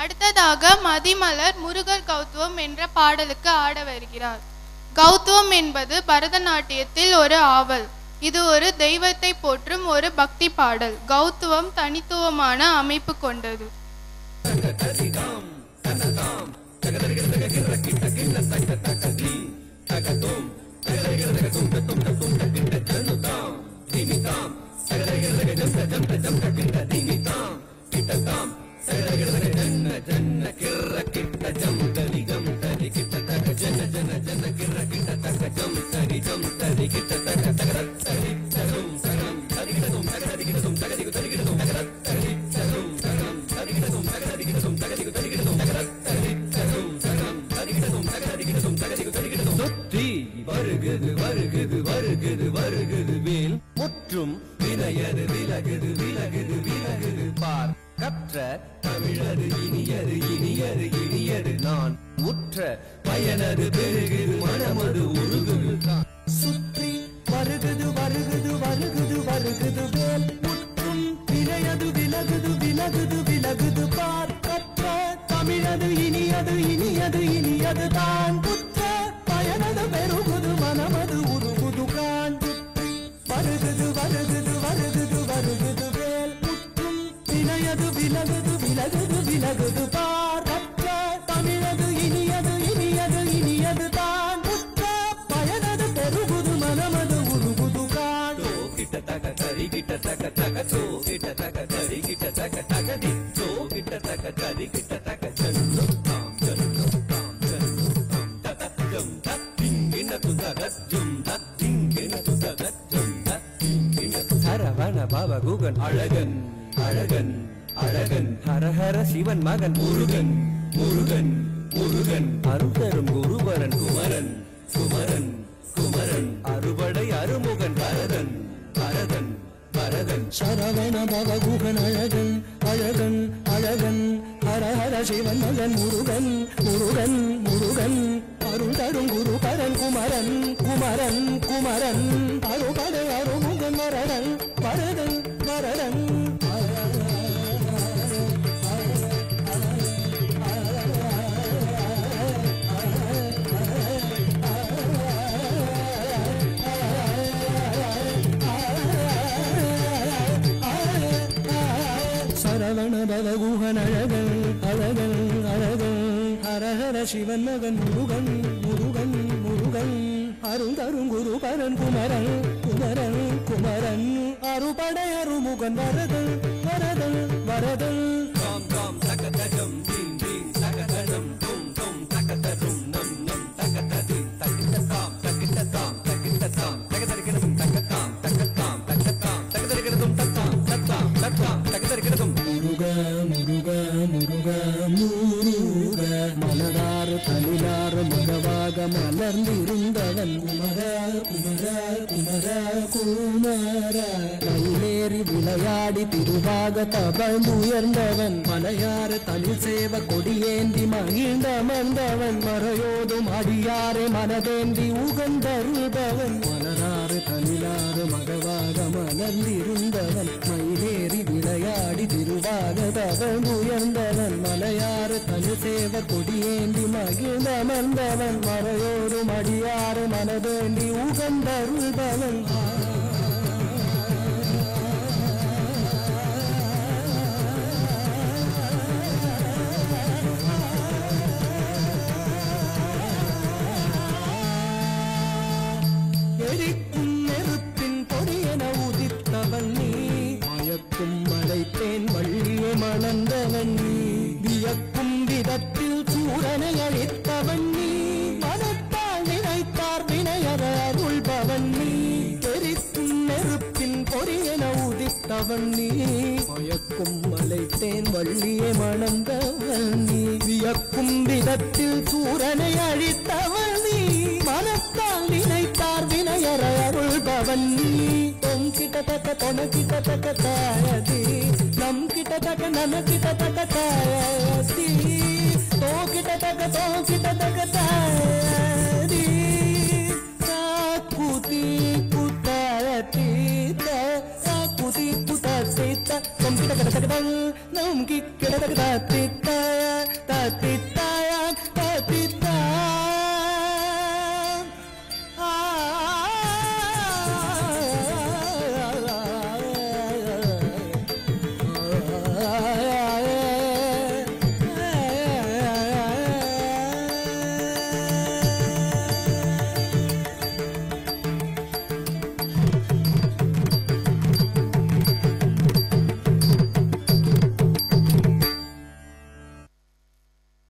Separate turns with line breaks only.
அடுத்ததாக மதிமலர் முருகர் கௌத்துவம் என்ற பாடலுக்கு ஆட வருகிறார். கௌத்துவம் என்பது பரதநாட்டியத்தில் ஒரு ஆவல். இது ஒரு தெய்வத்தை போற்றும் ஒரு பக்தி பாடல். கௌத்துவம் தனித்துவமான அமைப்பு கொண்டது.
முற்றும் வினையது விலகுது விலகுது விலகுது பார் கற்ற தமிழது இனியது இனியது இனியது நான் உற்ற பயனது பெருகுது மனமது உருகுது சுற்றி வருகுது வருகுது வருகுது வருகுது வேல் முற்றும் வினையது விலகுது விலகுது விலகுது பார் கற்ற தமிழது இனியது இனியது இனியது தான் உற்ற பயனது பெருகுது மனமது உருகுது கான் வருகுது வருகுது வருகுது வருகுது வேல் முற்றும் வினையது விலகுது விலகுது விலகுது பார் கற்ற தமிழது இனியது இனியது இனியது தான் உற்ற பயனது பெருகுது மனமது உருகுது கான் கிட்ட தக தரி கிட்ட தக தக சோ கிட்ட தக தரி கிட்ட தக தக தி சோ கிட்ட தக தரி கிட்ட தக ஜன்னு தாம் ஜன்னு தாம் ஜன்னு தாம் தத ஜம் தத் திங்கின துதக ஜம் தத் திங்கின துதக ஜம் தத் திங்கின சரவண பவ குகன் அழகன் அழகன் அழகன் ஹரஹர சிவன் மகன் முருகன் முருகன் முருகன் அருந்தரும் குருபரன் குமரன் குமரன் குமரன் அறுபடை அருமுகன் பரதன் பரதன் பரதன் சரவண பவ குகன் அழகன் அழகன் அழகன் ஹரஹர சிவன் மகன் முருகன் முருகன் முருகன் அருந்தரும் குருபரன் குமரன் குமரன் குமரன் அறுபடை அருமுகன் பரதன் பரதன் பரதன் சரவண பவ குகன் அழகன் அழகன் அழகன் ஹரஹர சிவன் மகன் முருகன் முருகன் முருகன் அருந்தரும் குருபரன் குமரன் குமரன் குமரன் அறுபடை அருமுகன் வரதன் வரதன் வரதன் தாம் தாம் தகதம் தீம் தீம் தகதம் தும் தும் தகதம் நம் நம் தகததி தகிததாம் தகிததாம் தகிததாம் தகதரிகிறதும் தகதாம் தகதாம் தகதாம் தகதரிகிறதும் தகதாம் தகதாம் தகதாம் தகதரிகிறதும் முருகா முருகா முருகா முருகா மலராறு தனிலாறு மகவாக மலர்ந்திருந்தவன் குமரா குமரா குமரா குமரா மயிலேறி விளையாடி திருவாக தவழ்ந்துயர்ந்தவன் மலையாறு தனில் சேவ கொடியேந்தி மகிழ்ந்தமர்ந்தவன் மறையோதும் அடியாரை மனதேந்தி உகந்தருள்பவன் மலராறு தனிலாறு மகவாக மலர்ந்திருந்தவன் மயிலேறி விளையாடி திருவாக தவழ்ந்துயர்ந்தவன் மலையாறு தனில் சேவ கொடியேந்தி மகிழ்ந்தமர்ந்தவன் மறையோதும் அடியாரை மனதேந்தி உகந்தருள்பவன் எரிக்கும் நெருப்பின் பொடியென உதித்தவன் நீ மயக்கும் மலைத்தேன் வள்ளியை மணந்தவன் நீ வியக்கும் விதத்தில் சூரனை அழித்தவன் நீ மனத்தால் நினைத்தார் வினையற அருள்பவன் நீ எரிக்கும் நெருப்பின் பொடியென உதித்தவன் நீ மயக்கும் மலைத்தேன் வள்ளியை மணந்தவன் நீ வியக்கும் விதத்தில் சூரனை அழித்தவன் நீ மனத்தால் நினைத்தார் வினையற அருள்பவன் நீ தொம் கிட்ட தக்க தொன கிட்ட தக்க தாயதி நம் கிட்ட தக்க நன கிட்ட தக்க தாயதி தோ கிட்ட தக்க தாயதி சாக்குதி குத்தாயதி சாக்குதி குத்தாயதி தொம் கிட்ட தக்க தக்க நம் கிட்ட தக்க தாயதி தித்த